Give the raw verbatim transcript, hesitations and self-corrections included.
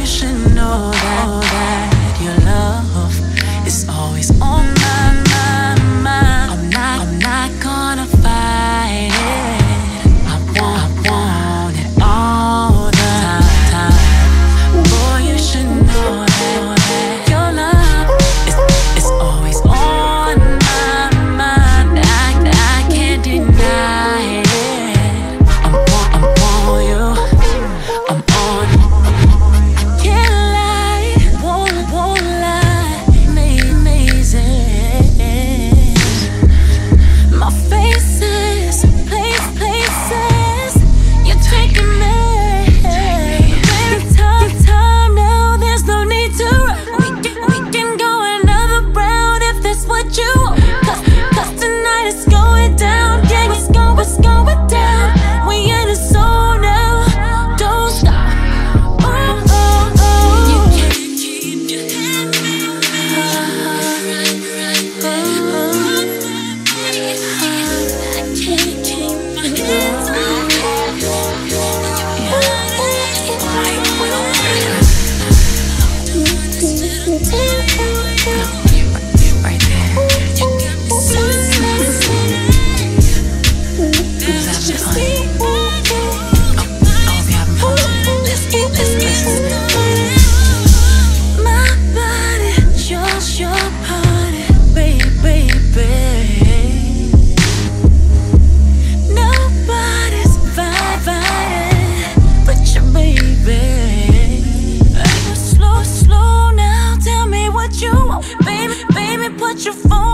you should know that, that your love is always on my mind, mind. I'm not, I'm not gonna fight it. I want, I want it all the time. Boy, you should know that your love is, is always on my mind. I, I can't deny it. I'm on, I'm on you. I'm on. Can't lie, won't, won't lie. Amazing. My faces, place, places. You're taking me. Baby, time, time now. There's no need to run. We can, we can go another round if that's what you want. Cause, cause tonight it's going down. Yeah, it's going, it's going down. We in the zone now. Don't stop. Oh, oh, oh. You can't keep your head I can't keep my hands on right there. You got me so Cause I'm just on. I hope you're having fun. Let's get, let's get. My body, just your party, baby, baby. Nobody's fighting but your baby. Slow, slow now, tell me what you want. Baby, baby, put your phone